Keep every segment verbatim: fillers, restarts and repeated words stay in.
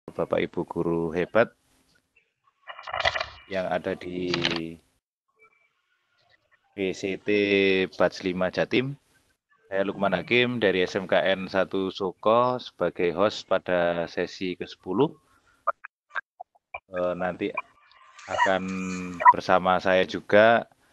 Bapak Ibu guru hebat yang ada di B C T Batch lima Jatim. Saya Lukman Hakim dari S M K N satu Soko sebagai host pada sesi ke sepuluh. Nanti akan bersama saya juga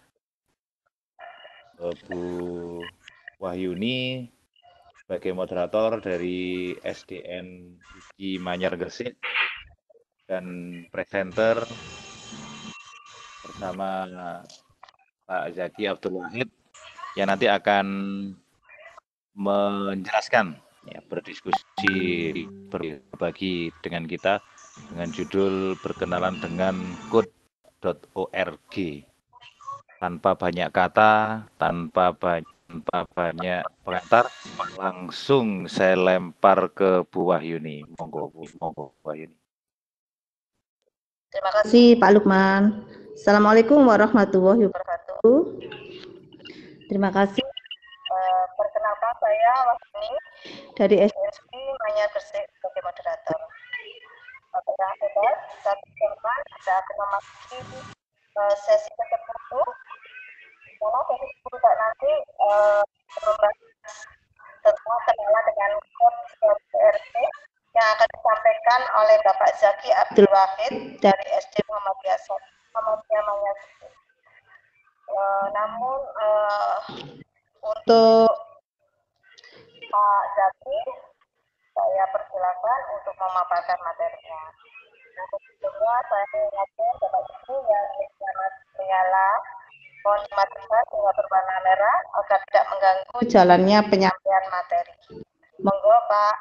Bu Wahyuni sebagai moderator dari S D N Uji Manyar Gresik dan presenter bersama Pak Zaki Abdul Wahid yang nanti akan menjelaskan, ya, berdiskusi, berbagi dengan kita dengan judul berkenalan dengan code dot org. Tanpa banyak kata, tanpa banyak, tanpa banyak pengantar, langsung saya lempar ke Bu Wahyuni. Monggo, Bu, monggo, Wahyuni. Terima kasih Pak Lukman. Assalamualaikum warahmatullahi wabarakatuh. Terima kasih. Uh, perkenalkan saya Wahyuni dari S D N Uji Manyar Gresik sebagai moderator. Apakah hebat? Satu teman kita akan memasuki uh, sesi ke sepuluh. Karena sesi sepuluh nanti uh, membahas tentang kenalan dengan kode dot org yang akan disampaikan oleh Bapak Zaki Abdul Wahid dari S D Muhammadiyah Muhammadiyah Manyar. Uh, namun uh, untuk Pak Zaki, saya persilakan untuk memaparkan materinya. Nah, sebelumnya saya mengingatkan Bapak Ibu yang selamat menyala, mohon dimatikan hingga berwarna merah agar tidak mengganggu jalannya penyampaian materi. Monggo Pak.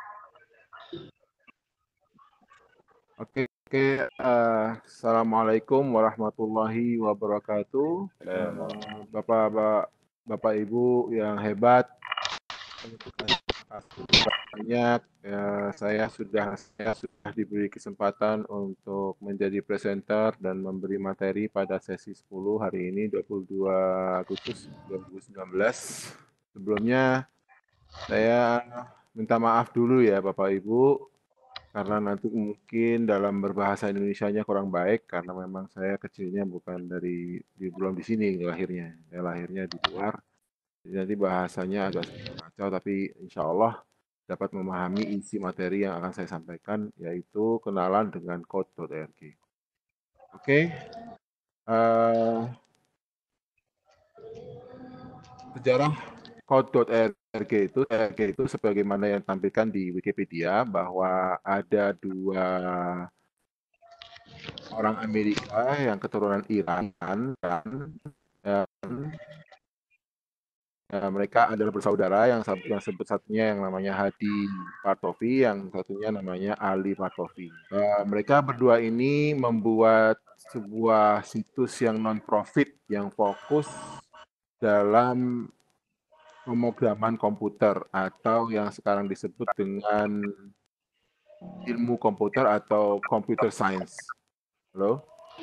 Oke, oke. Uh, Assalamualaikum warahmatullahi wabarakatuh. Uh, Bapak, Bapak, Bapak Ibu yang hebat, banyak. Ya, saya sudah saya sudah diberi kesempatan untuk menjadi presenter dan memberi materi pada sesi sepuluh hari ini dua puluh dua Agustus dua ribu sembilan belas. Sebelumnya saya minta maaf dulu ya Bapak Ibu, karena nanti mungkin dalam berbahasa Indonesianya kurang baik karena memang saya kecilnya bukan dari di belum di sini lahirnya, saya lahirnya di luar. Jadi nanti bahasanya agak kacau, tapi insya Allah dapat memahami isi materi yang akan saya sampaikan, yaitu kenalan dengan code dot org. Oke, uh, sejarah code dot org itu, org itu sebagaimana yang tampilkan di Wikipedia bahwa ada dua orang Amerika yang keturunan Iran dan, dan ya, mereka adalah bersaudara, yang yang sebut satunya yang namanya Hadi Partovi, yang satunya namanya Ali Partovi. Uh, mereka berdua ini membuat sebuah situs yang non-profit yang fokus dalam pemrograman komputer atau yang sekarang disebut dengan ilmu komputer atau computer science. Halo?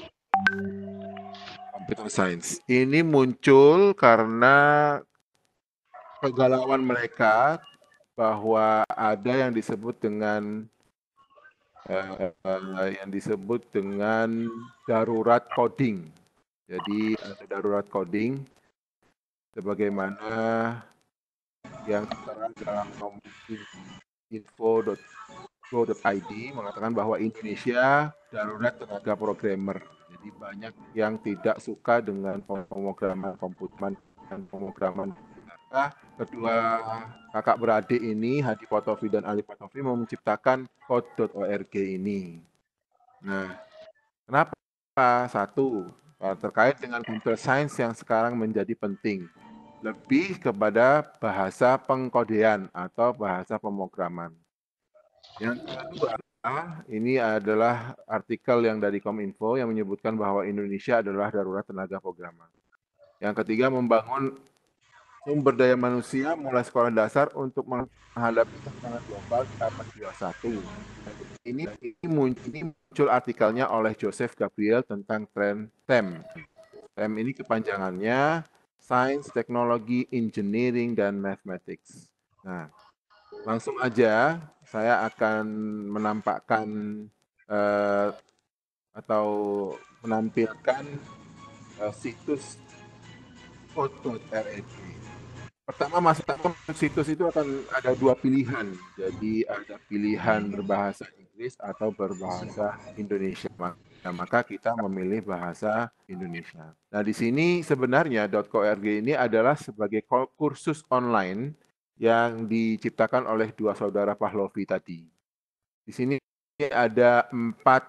Computer science. Ini muncul karena kegalauan mereka bahwa ada yang disebut dengan uh, uh, yang disebut dengan darurat coding. Jadi ada darurat coding sebagaimana yang tertera dalam nomor info dot go dot i d mengatakan bahwa Indonesia darurat tenaga programmer. Jadi banyak yang tidak suka dengan pemrograman komputer dan pemrograman. Nah, kedua kakak beradik ini, Hadi Partovi dan Ali Partovi, menciptakan code dot org ini. Nah, kenapa? Satu, terkait dengan computer science yang sekarang menjadi penting. Lebih kepada bahasa pengkodean atau bahasa pemrograman. Yang kedua, ini adalah artikel yang dari Kominfo yang menyebutkan bahwa Indonesia adalah darurat tenaga programmer. Yang ketiga, membangun sumber daya manusia mulai sekolah dasar untuk menghadapi tantangan global di abad dua puluh satu. Ini, ini, muncul, ini muncul artikelnya oleh Joseph Gabriel tentang tren T E M. T E M ini kepanjangannya Science, Technology, Engineering, dan Mathematics. Nah, langsung aja saya akan menampakkan uh, atau menampilkan uh, situs code.reg. Pertama, masuk situs itu akan ada dua pilihan. Jadi ada pilihan berbahasa Inggris atau berbahasa Indonesia. Nah, maka kita memilih bahasa Indonesia. Nah, di sini sebenarnya .co.rg ini adalah sebagai kursus online yang diciptakan oleh dua saudara Pahlovi tadi. Di sini ada empat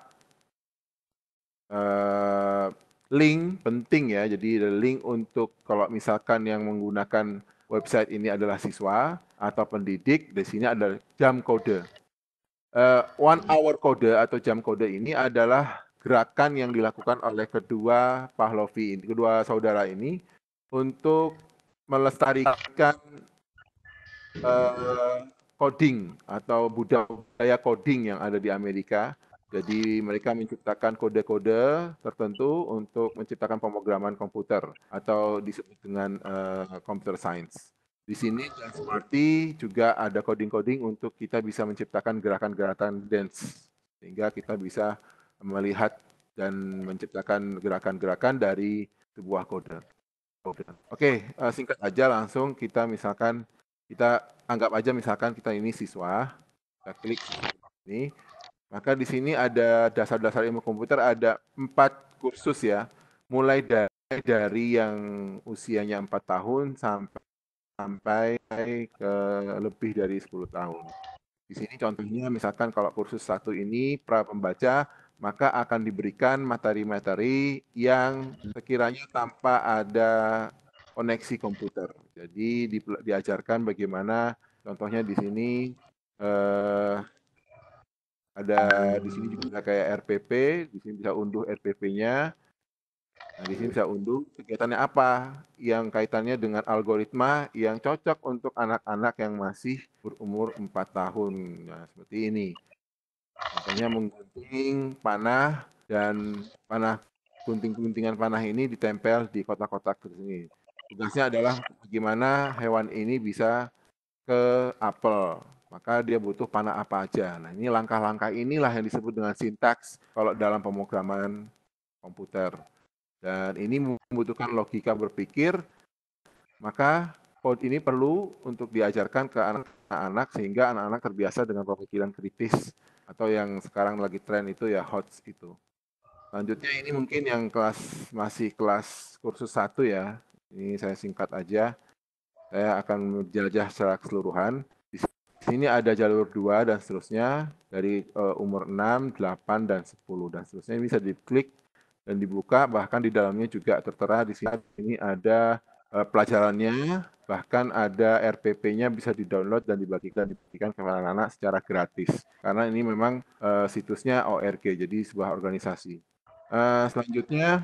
uh, link penting ya. Jadi ada link untuk kalau misalkan yang menggunakan website ini adalah siswa atau pendidik, di sini ada jam kode. Uh, one hour kode atau jam kode ini adalah gerakan yang dilakukan oleh kedua Pahlovi ini, kedua saudara ini untuk melestarikan uh, coding atau budaya coding yang ada di Amerika. Jadi mereka menciptakan kode-kode tertentu untuk menciptakan pemrograman komputer atau disebut dengan uh, computer science. Di sini dan Smarty juga ada coding-coding untuk kita bisa menciptakan gerakan-gerakan dance sehingga kita bisa melihat dan menciptakan gerakan-gerakan dari sebuah kode. Oke, uh, singkat aja langsung kita misalkan kita anggap aja misalkan kita ini siswa, kita klik ini. Maka di sini ada dasar-dasar ilmu komputer, ada empat kursus ya, mulai dari, dari yang usianya empat tahun sampai, sampai ke lebih dari sepuluh tahun. Di sini contohnya misalkan kalau kursus satu ini pra pembaca, maka akan diberikan materi-materi yang sekiranya tanpa ada koneksi komputer. Jadi di, diajarkan bagaimana, contohnya di sini eh, ada di sini juga ada kayak R P P, di sini bisa unduh R P P-nya. Nah, di sini bisa unduh kegiatannya apa yang kaitannya dengan algoritma yang cocok untuk anak-anak yang masih berumur empat tahun. Nah, seperti ini. Contohnya menggunting panah dan panah gunting-guntingan panah ini ditempel di kotak-kotak ini. Tugasnya adalah bagaimana hewan ini bisa ke apel. Maka dia butuh panah apa aja. Nah, ini langkah-langkah inilah yang disebut dengan sintaks kalau dalam pemrograman komputer. Dan ini membutuhkan logika berpikir, maka code ini perlu untuk diajarkan ke anak-anak sehingga anak-anak terbiasa dengan pemikiran kritis atau yang sekarang lagi tren itu ya H O T S itu. Selanjutnya ini mungkin yang kelas masih kelas kursus satu ya. Ini saya singkat aja. Saya akan menjelajah secara keseluruhan. Di sini ada jalur dua dan seterusnya dari uh, umur enam, delapan, dan sepuluh dan seterusnya. Ini bisa diklik dan dibuka, bahkan di dalamnya juga tertera di sini ini ada uh, pelajarannya, bahkan ada R P P-nya bisa di-download dan dibagikan diberikan kepada anak-anak secara gratis. Karena ini memang uh, situsnya O R G, jadi sebuah organisasi. Uh, selanjutnya,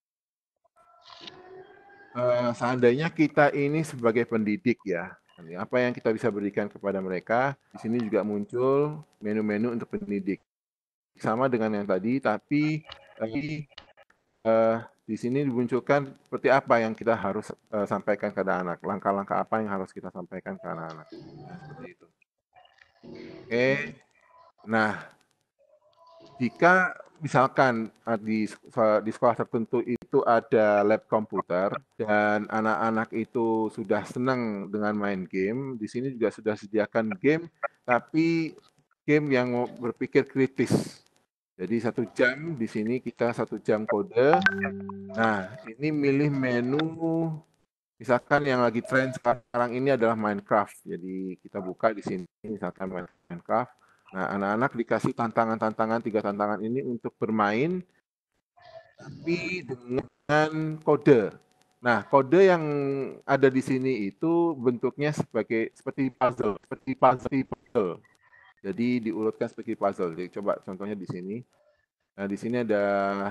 Uh, seandainya kita ini sebagai pendidik ya, apa yang kita bisa berikan kepada mereka, di sini juga muncul menu-menu untuk pendidik. Sama dengan yang tadi, tapi uh, di sini dimunculkan seperti apa yang kita harus uh, sampaikan kepada anak, langkah-langkah apa yang harus kita sampaikan ke anak-anak. Nah, seperti itu. Oke, nah jika misalkan di, di sekolah tertentu itu ada lab komputer dan anak-anak itu sudah senang dengan main game, di sini juga sudah sediakan game, tapi game yang berpikir kritis. Jadi satu jam di sini kita satu jam kode. Nah, ini milih menu, misalkan yang lagi tren sekarang ini adalah Minecraft. Jadi kita buka di sini, misalkan Minecraft. Nah, anak-anak dikasih tantangan-tantangan, tiga tantangan ini untuk bermain, tapi dengan kode. Nah, kode yang ada di sini itu bentuknya sebagai seperti puzzle, seperti puzzle. Jadi diurutkan seperti puzzle. Jadi coba contohnya di sini. Nah, di sini ada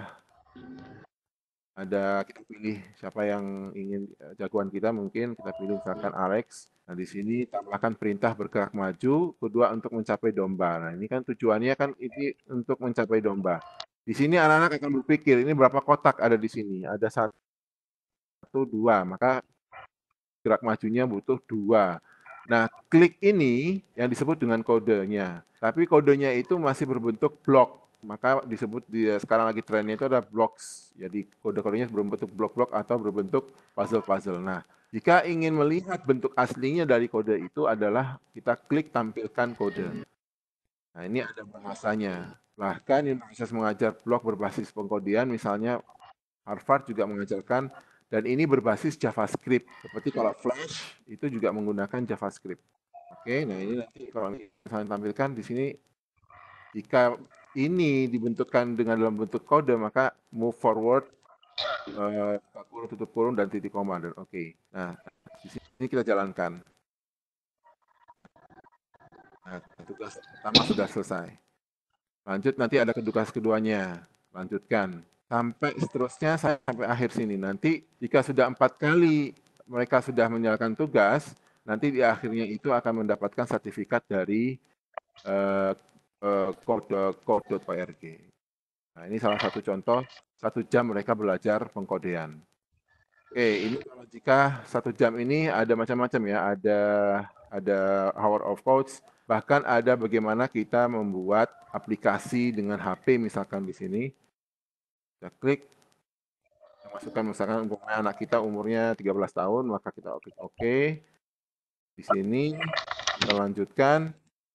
ada kita pilih siapa yang ingin jagoan kita, mungkin kita pilih misalkan Alex. Nah, di sini tambahkan perintah bergerak maju, kedua untuk mencapai domba. Nah, ini kan tujuannya kan ini untuk mencapai domba. Di sini anak-anak akan berpikir, ini berapa kotak ada di sini? Ada satu, dua, maka gerak majunya butuh dua. Nah, klik ini yang disebut dengan kodenya. Tapi kodenya itu masih berbentuk blok. maka disebut di sekarang lagi trennya itu ada blocks. Jadi kode-kodenya berbentuk blok-blok atau berbentuk puzzle-puzzle. Nah, jika ingin melihat bentuk aslinya dari kode itu adalah kita klik tampilkan kode. Nah, ini ada bahasanya. Bahkan Universitas mengajar blok berbasis pengkodean, misalnya Harvard juga mengajarkan, dan ini berbasis JavaScript. Seperti kalau Flash itu juga menggunakan JavaScript. Oke, nah ini nanti kalau saya tampilkan di sini, jika ini dibentukkan dengan dalam bentuk kode, maka move forward, uh, kurung, tutup kurung, dan titik koma. Dan oke, okay. Nah di sini kita jalankan. Nah, tugas pertama sudah selesai. Lanjut, nanti ada tugas keduanya. Lanjutkan. Sampai seterusnya sampai akhir sini. Nanti jika sudah empat kali mereka sudah menyelesaikan tugas, nanti di akhirnya itu akan mendapatkan sertifikat dari uh, uh, code.org. Nah, ini salah satu contoh, satu jam mereka belajar pengkodean. Oke, ini kalau jika satu jam ini ada macam-macam ya, ada ada Hour of Codes, bahkan ada bagaimana kita membuat aplikasi dengan H P misalkan di sini. Kita klik, kita masukkan misalkan anak kita umurnya tiga belas tahun, maka kita klik OK. Di sini kita lanjutkan.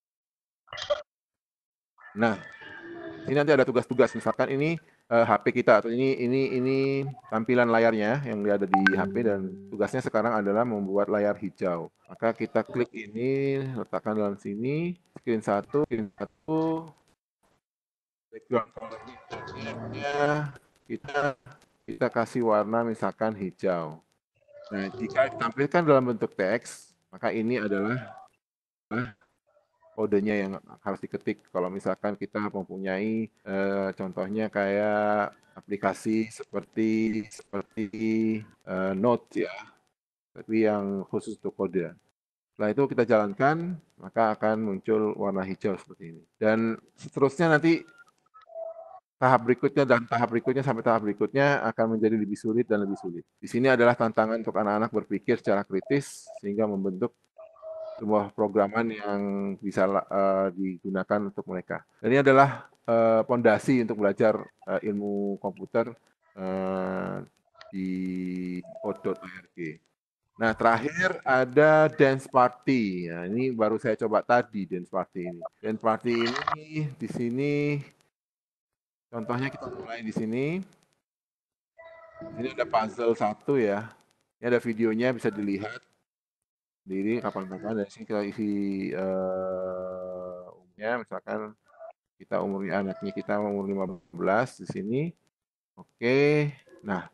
Nah, ini nanti ada tugas-tugas, misalkan ini uh, H P kita atau ini ini ini tampilan layarnya yang ada di H P, dan tugasnya sekarang adalah membuat layar hijau. Maka kita klik ini, letakkan dalam sini, screen satu, screen satu, background colornya kita kita kasih warna misalkan hijau. Nah, jika ditampilkan dalam bentuk teks, maka ini adalah kodenya yang harus diketik. Kalau misalkan kita mempunyai eh, contohnya kayak aplikasi seperti seperti eh, Note ya, tapi yang khusus untuk kode. Setelah itu kita jalankan, maka akan muncul warna hijau seperti ini. Dan seterusnya nanti tahap berikutnya dan tahap berikutnya sampai tahap berikutnya akan menjadi lebih sulit dan lebih sulit. Di sini adalah tantangan untuk anak-anak berpikir secara kritis sehingga membentuk sebuah programan yang bisa uh, digunakan untuk mereka. Dan ini adalah pondasi uh, untuk belajar uh, ilmu komputer uh, di code.org. Nah, terakhir ada dance party. Nah, ini baru saya coba tadi dance party ini. Dance party ini di sini contohnya kita mulai di sini. Di sini ada puzzle satu ya. Ini ada videonya bisa dilihat. Diri kapan-kapan dari sini kita isi uh, umurnya, misalkan kita umurnya anaknya kita umur lima belas di sini. Oke. Nah,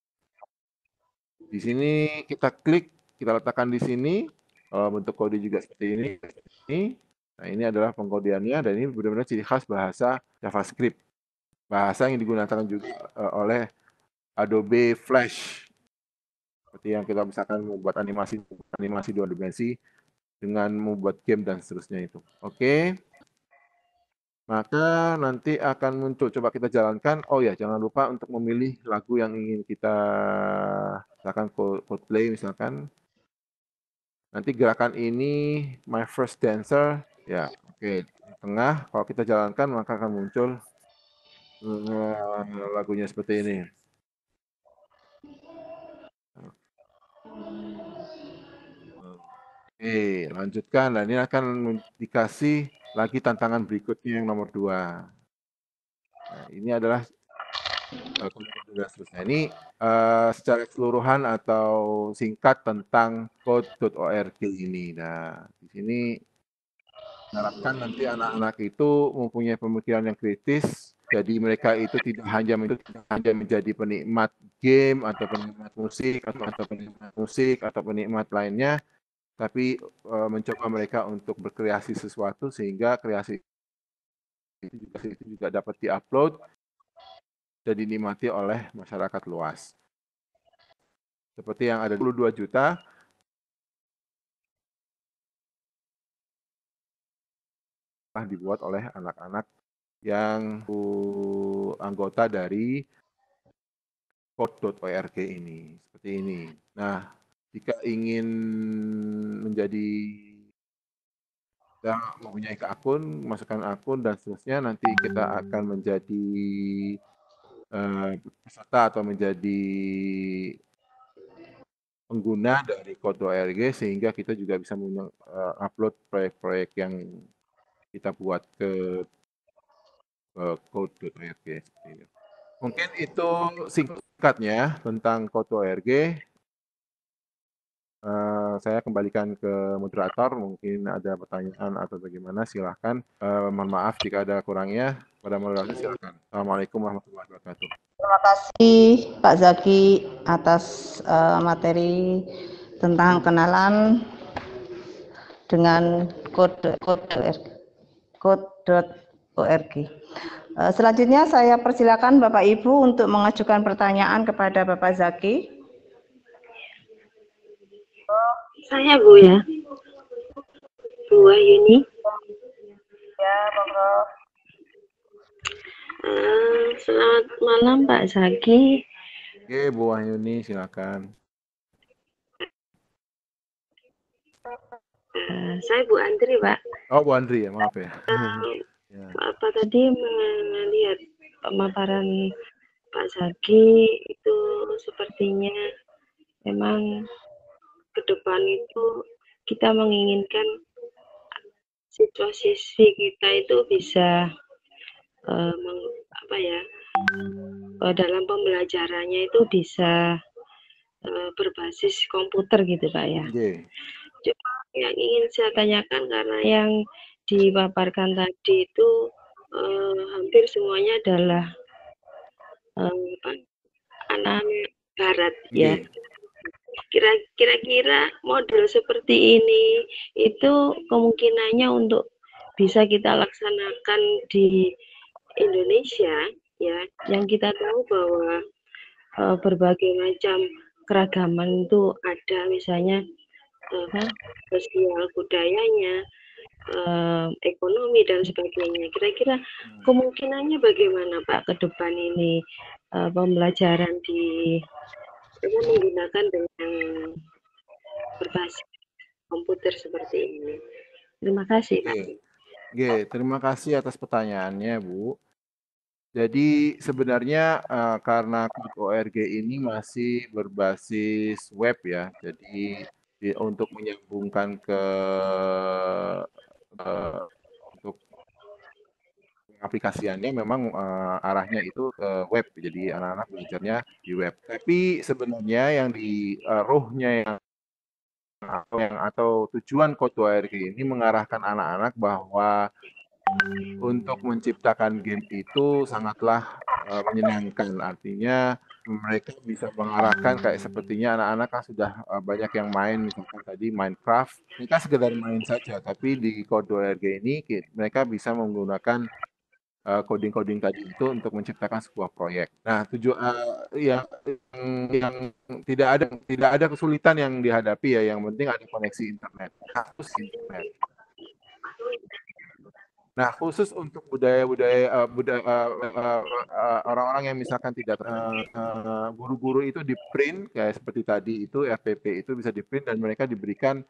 di sini kita klik, kita letakkan di sini. Uh, bentuk kode juga seperti ini. Nah, ini adalah pengkodeannya, dan ini benar-benar ciri khas bahasa JavaScript. Bahasa yang digunakan juga uh, oleh Adobe Flash. Seperti yang kita misalkan membuat animasi animasi dua dimensi dengan membuat game dan seterusnya itu. Oke. Maka nanti akan muncul, coba kita jalankan. Oh ya, jangan lupa untuk memilih lagu yang ingin kita, misalkan Coldplay misalkan. Nanti gerakan ini My First Dancer, ya oke. Di tengah, kalau kita jalankan maka akan muncul uh, lagunya seperti ini. Oke, lanjutkan. Dan ini akan dikasih lagi tantangan berikutnya yang nomor dua. Nah, ini adalah uh, ini uh, secara keseluruhan atau singkat tentang code.org ini. Nah, di sini harapkan nanti anak-anak itu mempunyai pemikiran yang kritis. Jadi mereka itu tidak hanya tidak hanya menjadi penikmat game atau penikmat musik atau, atau penikmat musik atau penikmat lainnya, tapi uh, mencoba mereka untuk berkreasi sesuatu sehingga kreasi itu juga, itu juga dapat diupload dan dinikmati oleh masyarakat luas. Seperti yang ada dua puluh dua juta telah dibuat oleh anak-anak yang anggota dari code.org ini. Seperti ini. Nah, jika ingin menjadi kita mempunyai ke akun, masukkan akun dan seterusnya, nanti kita akan menjadi uh, peserta atau menjadi pengguna dari Code.org sehingga kita juga bisa uh, upload proyek-proyek yang kita buat ke uh, Code.org. Mungkin itu singkatnya tentang Code.org. Uh, saya kembalikan ke moderator, mungkin ada pertanyaan atau bagaimana, silahkan. Uh, mohon maaf jika ada kurangnya, pada moderator silahkan. Assalamualaikum warahmatullahi wabarakatuh. Terima kasih Pak Zaki atas uh, materi tentang kenalan dengan Code.org. Code.org. Uh, selanjutnya saya persilakan Bapak Ibu untuk mengajukan pertanyaan kepada Bapak Zaki. Saya Bu ya, Bu Wahyuni. Ya, monggo. Uh, selamat malam Pak Zaki. Oke, Bu Wahyuni, silakan. Uh, saya Bu Andri, Pak. Oh, Bu Andri ya, maaf ya. Uh, ya. Apa tadi melihat pemaparan Pak Zaki itu sepertinya memang ke depan itu kita menginginkan situasi kita itu bisa uh, meng, apa ya uh, dalam pembelajarannya itu bisa uh, berbasis komputer gitu Pak ya. Okay. Cuma yang ingin saya tanyakan karena yang dipaparkan tadi itu uh, hampir semuanya adalah uh, anak-anak barat okay. ya. Kira-kira model seperti ini itu kemungkinannya untuk bisa kita laksanakan di Indonesia ya, yang kita tahu bahwa e, berbagai macam keragaman itu ada, misalnya apa, sosial budayanya, e, ekonomi dan sebagainya. Kira-kira kemungkinannya bagaimana Pak ke depan ini e, pembelajaran di menggunakan dengan berbasis komputer seperti ini. Terima kasih, Pak. Oke, okay. Terima kasih atas pertanyaannya, Bu. Jadi sebenarnya uh, karena Code.org ini masih berbasis web ya, jadi di, untuk menyambungkan ke uh, untuk aplikasiannya memang uh, arahnya itu ke web, jadi anak-anak belajarnya di web. Tapi sebenarnya yang di uh, rohnya yang atau yang atau tujuan Code.org ini mengarahkan anak-anak bahwa untuk menciptakan game itu sangatlah uh, menyenangkan. Artinya mereka bisa mengarahkan kayak sepertinya anak-anak kan sudah uh, banyak yang main, misalkan tadi Minecraft. Mereka sekedar main saja, tapi di Code.org ini mereka bisa menggunakan coding-coding uh, tadi itu untuk menciptakan sebuah proyek. Nah, tujuan uh, yang, yang tidak ada tidak ada kesulitan yang dihadapi ya, yang penting ada koneksi internet. Harus internet. Nah, khusus untuk budaya-budaya uh, budaya uh, uh, uh, orang-orang yang misalkan tidak uh, guru-guru uh, itu di print kayak seperti tadi itu R P P itu bisa di print dan mereka diberikan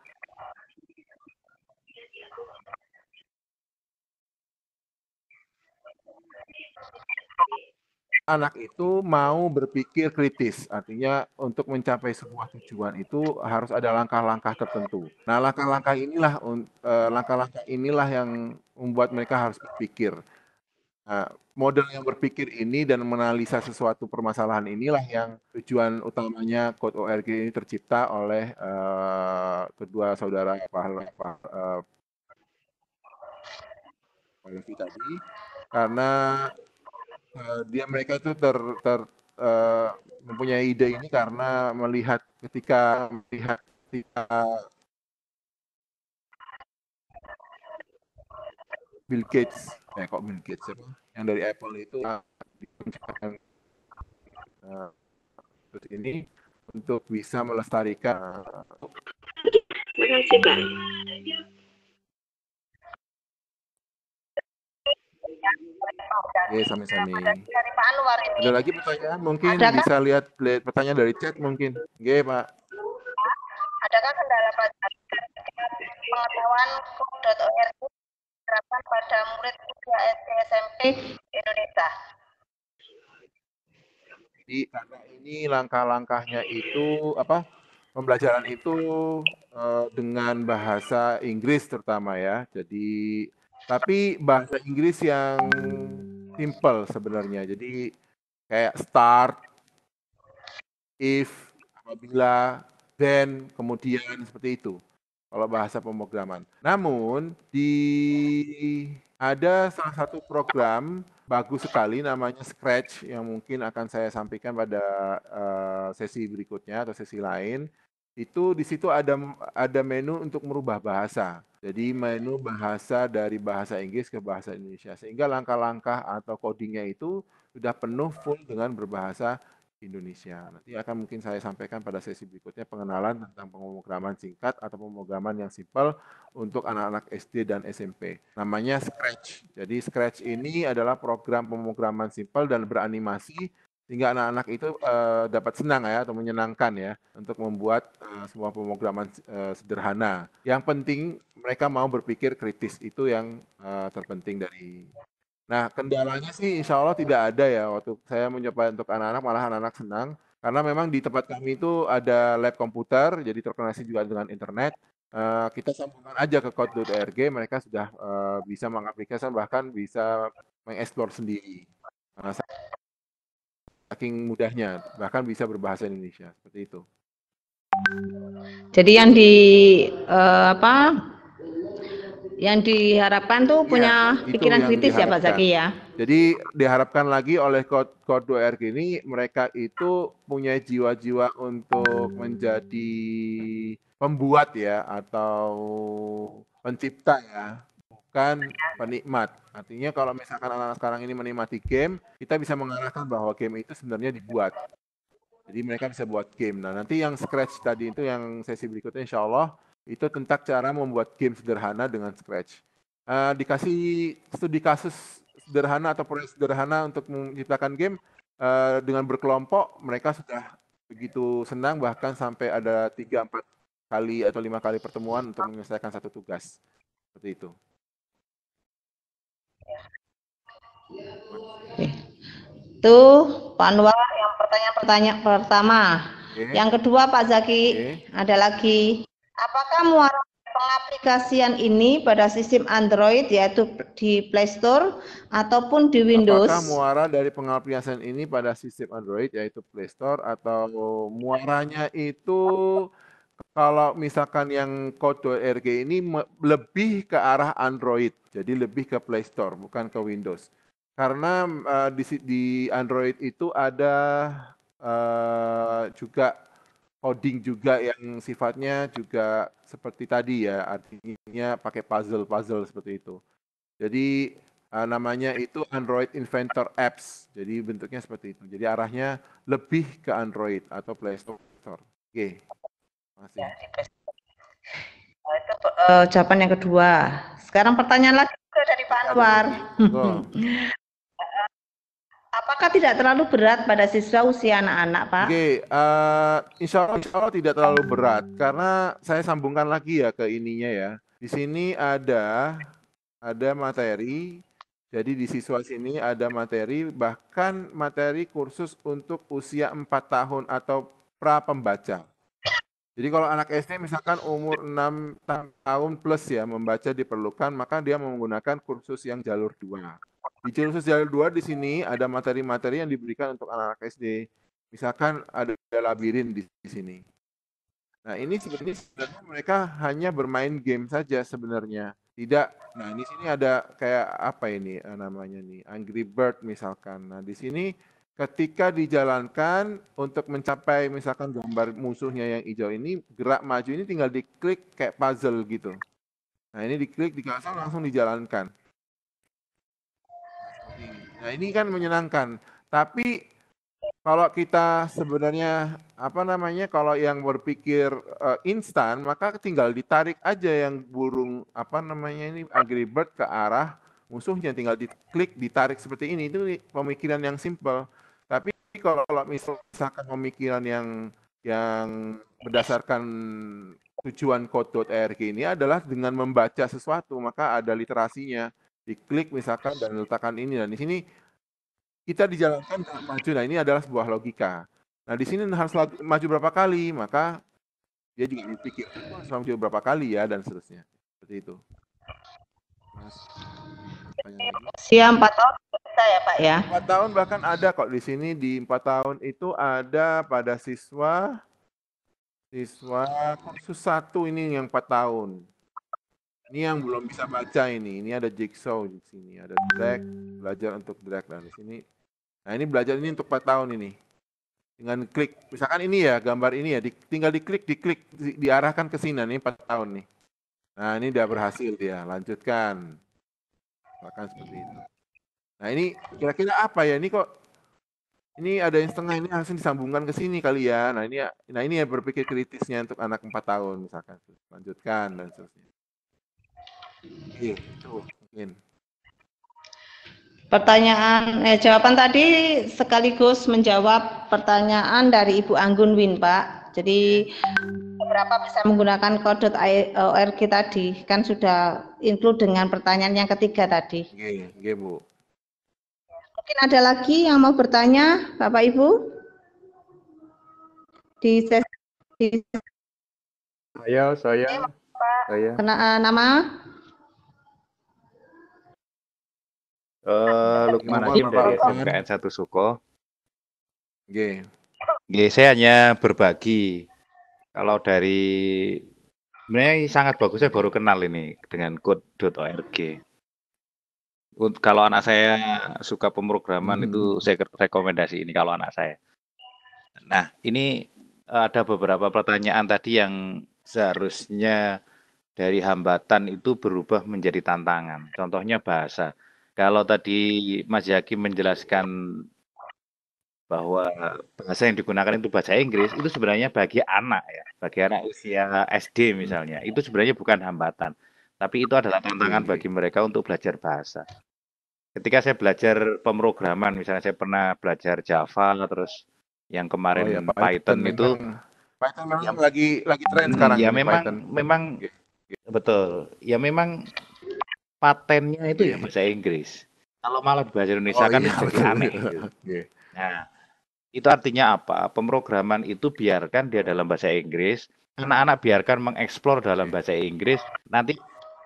anak itu mau berpikir kritis, artinya untuk mencapai sebuah tujuan itu harus ada langkah-langkah tertentu. Nah, langkah-langkah inilah langkah-langkah inilah yang membuat mereka harus berpikir. Nah, model yang berpikir ini dan menganalisa sesuatu permasalahan inilah yang tujuan utamanya Code.org ini tercipta oleh uh, kedua saudara Pahlavi uh, tadi, karena Uh, dia mereka itu ter, ter uh, mempunyai ide ini karena melihat ketika melihat ketika Bill Gates, eh kok Bill Gates apa? Yang dari Apple itu uh, uh, ini untuk bisa melestarikan. Terima kasih, Pak. Oke, sami-sami. Ada lagi pertanyaan? Mungkin Adakah? bisa lihat, lihat pertanyaan dari chat mungkin. Oke, Pak. Adakah kendala pengetahuan code.org diterapkan pada murid usia S D S M P Indonesia? Jadi karena ini langkah-langkahnya itu apa? Pembelajaran itu uh, dengan bahasa Inggris terutama ya. Jadi tapi bahasa Inggris yang simple sebenarnya. Jadi kayak start, if, apabila, then, kemudian seperti itu. Kalau bahasa pemrograman. Namun di ada salah satu program bagus sekali namanya Scratch yang mungkin akan saya sampaikan pada uh, sesi berikutnya atau sesi lain. Itu di situ ada ada menu untuk merubah bahasa. Jadi menu bahasa dari bahasa Inggris ke bahasa Indonesia. Sehingga langkah-langkah atau codingnya itu sudah penuh full dengan berbahasa Indonesia. Nanti akan mungkin saya sampaikan pada sesi berikutnya pengenalan tentang pemrograman singkat atau pemrograman yang simpel untuk anak-anak S D dan S M P. Namanya Scratch. Jadi Scratch ini adalah program pemrograman simpel dan beranimasi sehingga anak-anak itu uh, dapat senang ya atau menyenangkan ya untuk membuat uh, sebuah pemrograman uh, sederhana. Yang penting mereka mau berpikir kritis, itu yang uh, terpenting dari. Nah, kendalanya sih insya Allah tidak ada ya waktu saya mencoba untuk anak-anak, malah anak-anak senang. Karena memang di tempat kami itu ada lab komputer, jadi terkoneksi juga dengan internet. Uh, kita sambungkan aja ke code.org, mereka sudah uh, bisa mengaplikasikan, bahkan bisa mengeksplor sendiri. Uh, saking mudahnya, bahkan bisa berbahasa Indonesia, seperti itu. Jadi yang di uh, apa? Yang diharapkan tuh punya ya, pikiran kritis ya Pak Zaki ya. Jadi diharapkan lagi oleh code.org ini mereka itu punya jiwa-jiwa untuk menjadi pembuat ya atau pencipta ya, bukan penikmat. Artinya kalau misalkan anak-anak sekarang ini menikmati game, kita bisa mengarahkan bahwa game itu sebenarnya dibuat. Jadi mereka bisa buat game. Nah nanti yang Scratch tadi itu yang sesi berikutnya insya Allah itu tentang cara membuat game sederhana dengan Scratch. Uh, dikasih studi kasus sederhana atau proyek sederhana untuk menciptakan game uh, dengan berkelompok, mereka sudah begitu senang bahkan sampai ada tiga empat kali atau lima kali pertemuan untuk menyelesaikan satu tugas. Seperti itu. Tuh Pak Anwar yang pertanyaan-pertanyaan pertama. Okay. Yang kedua Pak Zaki, okay. Ada lagi. Apakah muara pengaplikasian ini pada sistem Android yaitu di Play Store ataupun di Windows? Apakah muara dari pengaplikasian ini pada sistem Android yaitu Play Store atau muaranya itu kalau misalkan yang code.org ini lebih ke arah Android, jadi lebih ke Play Store bukan ke Windows. Karena uh, di, di Android itu ada uh, juga coding juga yang sifatnya juga seperti tadi ya, artinya pakai puzzle-puzzle seperti itu. Jadi uh, namanya itu Android Inventor Apps. Jadi bentuknya seperti itu. Jadi arahnya lebih ke Android atau Play Store. Oke. Terima kasih. Itu uh, jawaban yang kedua. Sekarang pertanyaan lagi dari Pak Anwar. Oh. Apakah tidak terlalu berat pada siswa usia anak-anak, Pak? Oke, okay, uh, insya Allah, insya Allah tidak terlalu berat karena saya sambungkan lagi ya ke ininya ya. Di sini ada ada materi, jadi di siswa sini ada materi, bahkan materi kursus untuk usia empat tahun atau pra pembaca. Jadi kalau anak S D misalkan umur enam tahun plus ya membaca diperlukan, maka dia menggunakan kursus yang jalur dua. Di kursus jalur dua di sini ada materi-materi yang diberikan untuk anak-anak S D. Misalkan ada labirin di sini. Nah ini sebenarnya, sebenarnya mereka hanya bermain game saja sebenarnya. Tidak. Nah di sini ada kayak apa ini namanya nih, Angry Bird misalkan. Nah di sini ketika dijalankan untuk mencapai misalkan gambar musuhnya yang hijau ini, gerak maju ini tinggal diklik kayak puzzle gitu. Nah ini diklik, dikasih langsung dijalankan. Nah ini kan menyenangkan. Tapi kalau kita sebenarnya apa namanya kalau yang berpikir uh, instan, maka tinggal ditarik aja yang burung apa namanya ini Angry Bird ke arah musuhnya, tinggal diklik, ditarik seperti ini. Itu pemikiran yang simple. Tapi kalau misalkan pemikiran yang yang berdasarkan tujuan code.org ini adalah dengan membaca sesuatu, maka ada literasinya. Diklik misalkan dan letakkan ini, dan di sini kita dijalankan maju. Nah, ini adalah sebuah logika. Nah, di sini harus maju berapa kali, maka dia juga berpikir harus maju berapa kali ya, dan seterusnya. Seperti itu. Mas, Usia empat tahun bisa ya Pak ya? empat tahun bahkan ada kok di sini. Di empat tahun itu ada pada siswa siswa kursus satu ini yang empat tahun. Ini yang belum bisa baca ini. Ini ada jigsaw di sini, ada drag, belajar untuk drag, dan di sini. Nah, ini belajar ini untuk empat tahun ini. Dengan klik, misalkan ini ya, gambar ini ya, di, tinggal diklik, diklik, di, diarahkan ke sini, ini empat tahun nih. Nah, ini udah berhasil dia, lanjutkan. Misalkan seperti itu. Nah, ini kira-kira apa ya? Ini kok, ini ada yang setengah, ini langsung disambungkan ke sini kali ya. Nah, ini ya, nah ini ya berpikir kritisnya untuk anak empat tahun, misalkan. Lanjutkan, dan seterusnya. Iya, itu mungkin. Pertanyaan, eh, jawaban tadi sekaligus menjawab pertanyaan dari Ibu Anggun Win, Pak. Jadi beberapa bisa menggunakan code.org tadi, kan sudah include dengan pertanyaan yang ketiga tadi. Oke, oke Bu. Mungkin ada lagi yang mau bertanya, Bapak Ibu? Di sesi di, Saya, saya, saya. kena, uh, nama? Uh, Lukman Hakim dari S M K N satu Suko. Oke. Oke, saya hanya berbagi. Kalau dari sebenarnya sangat bagus, saya baru kenal ini dengan code.org. Kalau anak saya suka pemrograman hmm. itu saya rekomendasi ini kalau anak saya. Nah, ini ada beberapa pertanyaan tadi yang seharusnya dari hambatan itu berubah menjadi tantangan. Contohnya bahasa. Kalau tadi Mas Yaki menjelaskan bahwa bahasa yang digunakan itu bahasa Inggris, itu sebenarnya bagi anak ya, bagi anak usia S D misalnya, itu sebenarnya bukan hambatan, tapi itu adalah tantangan bagi mereka untuk belajar bahasa. Ketika saya belajar pemrograman, misalnya saya pernah belajar Java, terus yang kemarin oh, ya, Python, Python itu, Python memang yang, lagi lagi tren sekarang. Ya ini, memang, Python. memang betul, ya memang patennya itu yeah. ya bahasa Inggris. Kalau malah bahasa Indonesia oh, kan iya, jadi aneh. Gitu. yeah. Nah, itu artinya apa? Pemrograman itu biarkan dia dalam bahasa Inggris, anak-anak biarkan mengeksplor dalam bahasa Inggris, nanti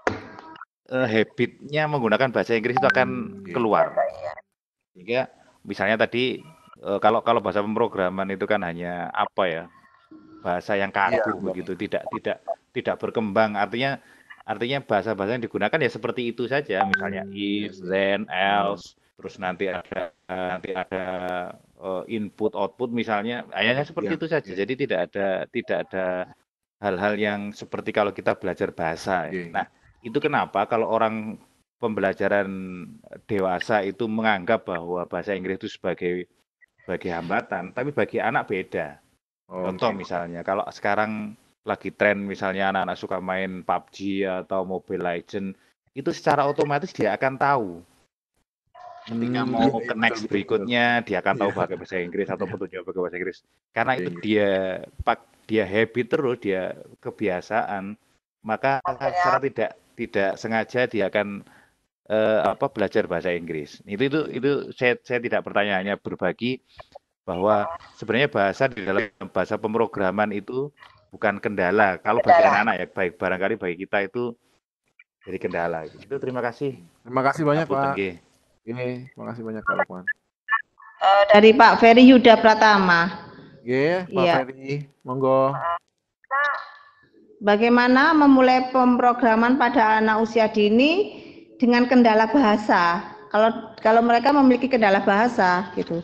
uh, habitnya menggunakan bahasa Inggris itu akan keluar. Sehingga misalnya tadi uh, kalau kalau bahasa pemrograman itu kan hanya apa ya? Bahasa yang kaku yeah, begitu, tidak tidak tidak berkembang. Artinya artinya bahasa-bahasa yang digunakan ya seperti itu saja, misalnya if, then, else, terus nanti ada nanti ada uh, input output misalnya, hanya seperti yeah, itu saja. Yeah. Jadi tidak ada tidak ada hal-hal yang seperti kalau kita belajar bahasa. Yeah. Nah, itu kenapa kalau orang pembelajaran dewasa itu menganggap bahwa bahasa Inggris itu sebagai sebagai hambatan, tapi bagi anak beda. Oh, Contoh okay. misalnya kalau sekarang lagi tren misalnya anak-anak suka main P U B G atau Mobile Legends, itu secara otomatis dia akan tahu. Ketika hmm, mau ke next betul, berikutnya, betul. dia akan tahu yeah. pakai bahasa Inggris atau petunjuk pakai bahasa Inggris. Karena itu dia pak dia habit terus, dia kebiasaan, maka secara tidak tidak sengaja dia akan uh, apa belajar bahasa Inggris. Itu itu itu saya saya tidak bertanya, hanya berbagi bahwa sebenarnya bahasa di dalam bahasa pemrograman itu bukan kendala. Kalau bagi anak-anak ya, baik barangkali bagi kita itu jadi kendala. Itu terima kasih. Terima kasih banyak Pak. Ini, terima kasih banyak Pak Lukman. Uh, dari Pak Ferry Yuda Pratama. Iya, Pak ya. Ferry, monggo. Bagaimana memulai pemrograman pada anak usia dini dengan kendala bahasa? Kalau kalau mereka memiliki kendala bahasa, gitu.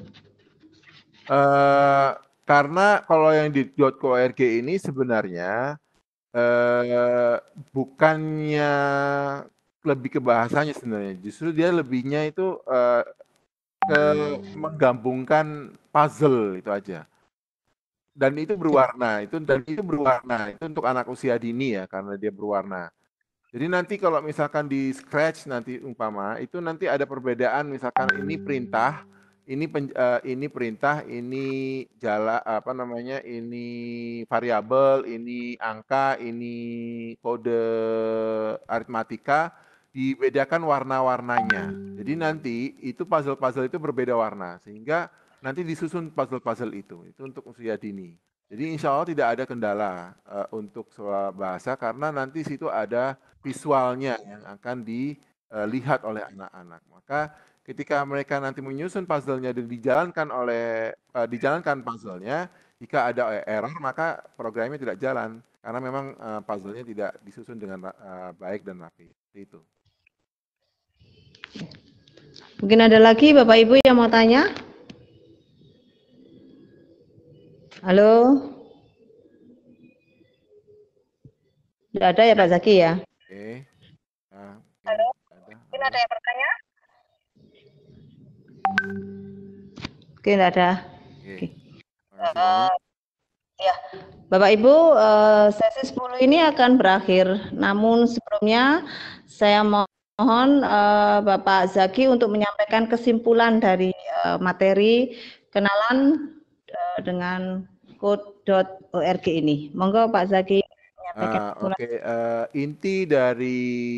Uh, Karena kalau yang di .org ini sebenarnya eh, bukannya lebih ke bahasanya sebenarnya, justru dia lebihnya itu eh, ke menggabungkan puzzle itu aja. Dan itu berwarna, itu dan itu berwarna, itu untuk anak usia dini ya, karena dia berwarna. Jadi nanti kalau misalkan di Scratch nanti umpama itu nanti ada perbedaan, misalkan ini perintah, ini pen, uh, ini perintah, ini jala apa namanya, ini variabel, ini angka, ini kode aritmatika, dibedakan warna-warnanya. Jadi nanti itu puzzle-puzzle itu berbeda warna, sehingga nanti disusun puzzle-puzzle itu, itu untuk usia dini. Jadi insya Allah tidak ada kendala uh, untuk soal bahasa karena nanti situ ada visualnya yang akan dilihat oleh anak-anak. Maka ketika mereka nanti menyusun puzzle-nya dan dijalankan oleh uh, dijalankan puzzle-nya, jika ada error maka programnya tidak jalan karena memang uh, puzzle-nya tidak disusun dengan uh, baik dan rapi. Itu. Mungkin ada lagi Bapak Ibu yang mau tanya? Halo? Tidak ada ya Pak Zaki ya? Oke. Nah, Halo? ada. Mungkin ada yang bertanya? Oke, tidak ada. Oke. Oke. Uh, ya, Bapak Ibu, uh, sesi sepuluh ini akan berakhir. Namun sebelumnya saya mohon uh, Bapak Zaki untuk menyampaikan kesimpulan dari uh, materi kenalan uh, dengan code dot org ini. Monggo Pak Zaki menyampaikan Uh, kesimpulan. Oke, okay. uh, inti dari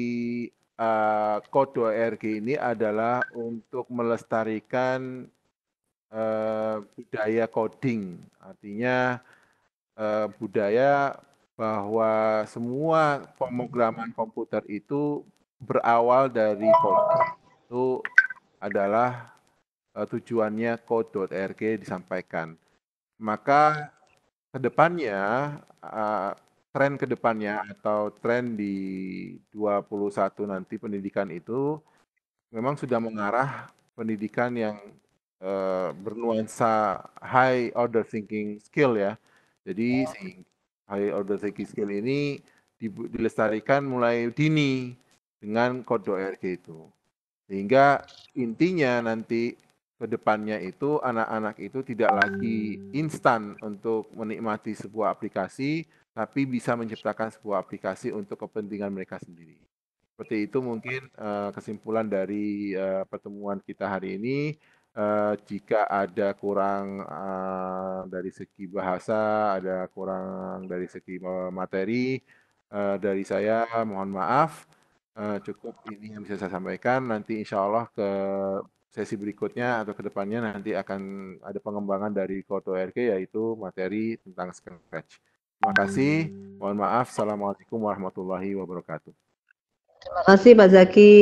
uh, code dot org ini adalah untuk melestarikan uh, budaya coding. Artinya uh, budaya bahwa semua pemrograman komputer itu berawal dari coding. Itu adalah uh, tujuannya code dot org disampaikan. Maka kedepannya, uh, tren kedepannya atau tren di dua puluh satu nanti pendidikan itu memang sudah mengarah pendidikan yang uh, bernuansa high order thinking skill ya. Jadi high order thinking skill ini dilestarikan mulai dini dengan code dot org itu. Sehingga intinya nanti ke depannya itu anak-anak itu tidak lagi instan untuk menikmati sebuah aplikasi, tapi bisa menciptakan sebuah aplikasi untuk kepentingan mereka sendiri. Seperti itu mungkin uh, kesimpulan dari uh, pertemuan kita hari ini. Uh, jika ada kurang uh, dari segi bahasa, ada kurang dari segi materi, uh, dari saya mohon maaf. Uh, cukup ini yang bisa saya sampaikan. Nanti insya Allah ke sesi berikutnya atau ke depannya nanti akan ada pengembangan dari code dot org yaitu materi tentang Scratch. Terima kasih. Mohon maaf. Assalamualaikum warahmatullahi wabarakatuh. Terima kasih Pak Zaki.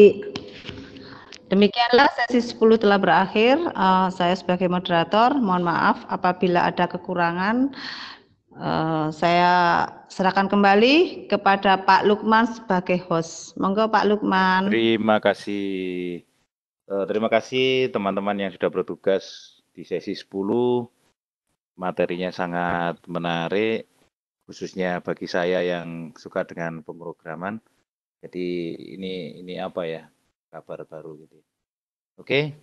Demikianlah sesi sepuluh telah berakhir. Uh, saya sebagai moderator mohon maaf apabila ada kekurangan. Uh, saya serahkan kembali kepada Pak Lukman sebagai host. Monggo Pak Lukman. Terima kasih. Uh, terima kasih teman-teman yang sudah bertugas di sesi sepuluh. Materinya sangat menarik, khususnya bagi saya yang suka dengan pemrograman. Jadi ini ini apa ya, kabar baru gitu. Oke.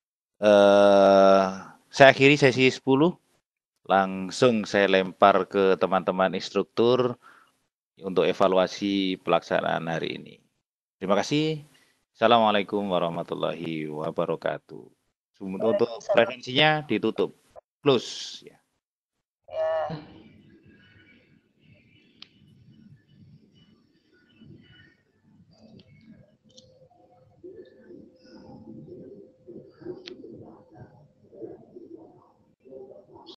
Uh, saya akhiri sesi sepuluh. Langsung saya lempar ke teman-teman instruktur untuk evaluasi pelaksanaan hari ini. Terima kasih. Assalamualaikum warahmatullahi wabarakatuh. Untuk frekuensinya ditutup. Close. Ya. Ya.